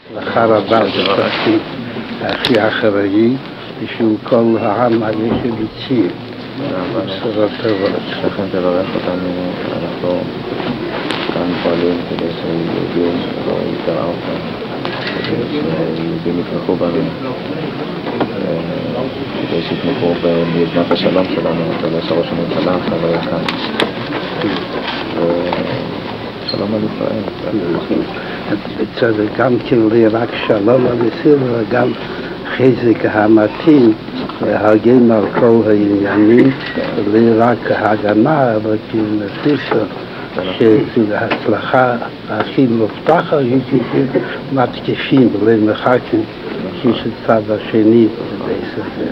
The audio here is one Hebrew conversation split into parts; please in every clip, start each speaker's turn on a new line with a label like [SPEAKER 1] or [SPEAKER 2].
[SPEAKER 1] לאחר הבא שצריך הכי אחראי, בשביל כל העם הזה שבציע. בשורות טובות.
[SPEAKER 2] לכן תברך אותנו, אנחנו כאן פועלים כדי שיהודים לא יתראה אותם, כדי שיהודים יתמכו בנו, כדי שיתמכו ביוזמת השלום שלנו, כדי שראש הממשלה עכשיו היה כאן. שלום על ישראל.
[SPEAKER 1] זה גם כן רק שלום על ישראל, אבל גם חזק המתאים להגן על כל העניינים, רק הגנה, אבל כנפיסה שההצלחה הכי מובטחת היא מתקפים למחקים כשצד השני בסדר.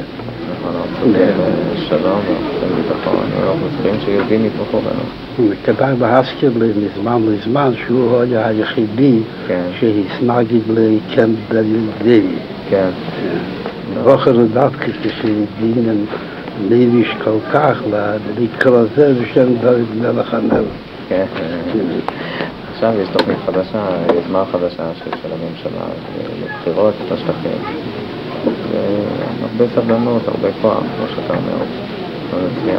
[SPEAKER 2] שלום וביטחון, אנחנו צריכים שיהודים יתמכו בנו.
[SPEAKER 1] כדאי להזכיר מזמן לזמן שהוא היה היחידי שהסנגד לקמפ דוד.
[SPEAKER 2] כן.
[SPEAKER 1] ואחר דווקא כשדינן לביש כל כך לקרוא זה בשם דוד מלך המלך.
[SPEAKER 2] כן. עכשיו יש תוכנית חדשה, יוזמה חדשה של הממשלה לבחירות בשטחים. הרבה סבלנות, הרבה כוח, כמו שאתה אומר, לא נצליח.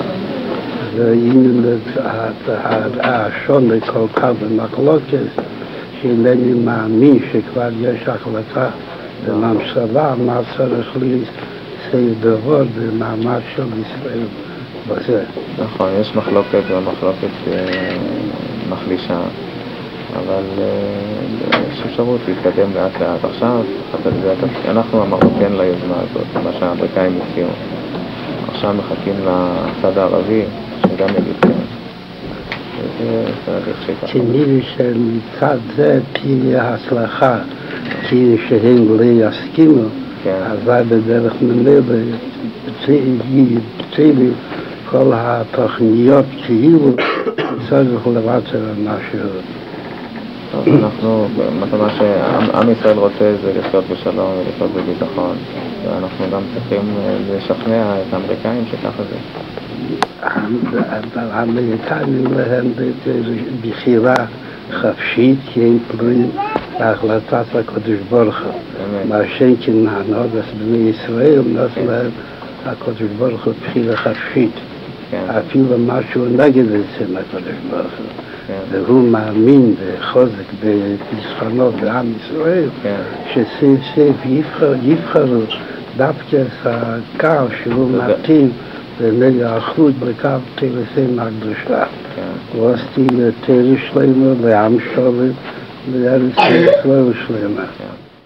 [SPEAKER 1] השונה כל כך במחלוקת, שאינני מאמין שכבר יש החלטה בממשלה מה צריך לעשות דבר במעמד של ישראל בזה.
[SPEAKER 2] נכון, יש מחלוקת והמחלוקת מחלישה, אבל יש אפשרות להתקדם לאט לאט. עכשיו, אנחנו אמרנו כן ליוזמה הזאת, מה שהאמריקאים הציעו. עכשיו מחכים לצד הערבי, שגם יגיד כן.
[SPEAKER 1] כנראה שמצד זה תהיה הצלחה, כי שהם לא יסכימו, אבל בדרך ממילא יבטלו כל התוכניות כאילו צריך לוותר על משהו.
[SPEAKER 2] אנחנו, מה שעם ישראל רוצה זה לחיות בשלום ולחיות בביטחון, ואנחנו גם צריכים לשכנע את האמריקאים שככה זה.
[SPEAKER 1] האמריקאים להם בחירה חפשית, כי הם תלויים בהחלטת הקדוש ברוך הוא. מה שכן נענוד בני ישראל, נעש להם הקדוש ברוך הוא בחירה חפשית. אפילו משהו נגד אצל הקדוש ברוך הוא. והוא מאמין וחוזק בניצחונו בעם ישראל, שסוף סוף יבחרו דווקא הקו שהוא מתאים לאחדות בקו תלסם הקדושה. ועשיתי לתל שלמה, לעם שלם, לארץ ישראל שלמה.